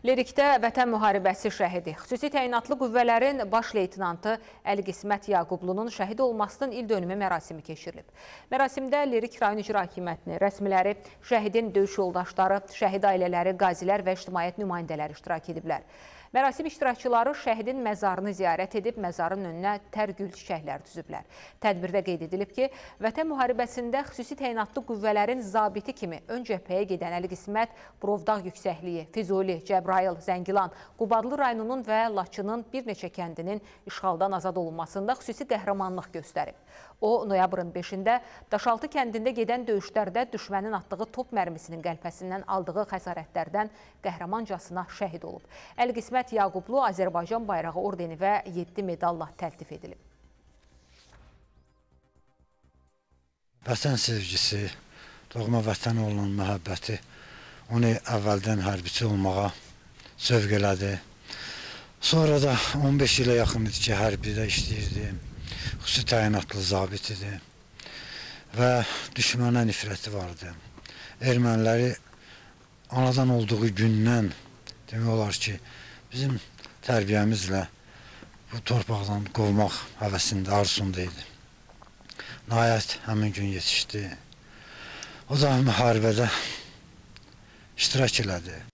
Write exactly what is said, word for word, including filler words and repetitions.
Lerikdə Vətən müharibəsi şəhidi, xüsusi təyinatlı qüvvələrin baş leytinantı Əli Qismət Yaqublunun şəhid olmasının il dönümü mərasimi keçirilib. Mərasimdə Lerik rayon icra hakimiyyətinin rəsmiləri, şəhidin döyüş yoldaşları, şəhid ailələri, qazilər və ictimaiyyət nümayəndələri iştirak ediblər. Mərasim iştirakçıları şəhidin məzarını ziyarət edib, məzarın önünə tər gül çiçəklər düzüblər. Tədbirdə qeyd edilib ki, Vətən müharibəsində xüsusi təyinatlı qüvvələrin zabiti kimi ön cəbhəyə gedən Əli Qismət, Burovdağ yüksəkliyi, Füzuli, Cəbrayıl, Zəngilan, Qubadlı rayonunun və Laçının bir neçə kəndinin işğaldan azad olunmasında xüsusi qəhrəmanlıq göstərib. O, noyabrın beşində Daşaltı kəndində gedən döyüşlərdə düşmənin atdığı top mərmisinin qəlpəsindən aldığı xəsarətlərdən qəhrəmancasına şəhid olub. Əli Qismət Yaqublu Azərbaycan bayrağı ordeni və yeddi medalla təltif edilib. Vətən sevgisi, doğma vətənə olan məhəbbəti onu əvvəldən hərbiçi olmağa sövq elədi. Sonra da on beş ilə yaxın idi ki, hərbidə işləyirdi. Xüsusi təyinatlı zabit idi və düşmənə nifrəti vardı. Erməniləri anadan olduğu gündən demək olar ki, bizim tərbiyəmizlə bu torpaqdan qovmaq həvəsində, arzusunda idi. Nəhayət həmin gün yetişdi. O da müharibədə iştirak elədi.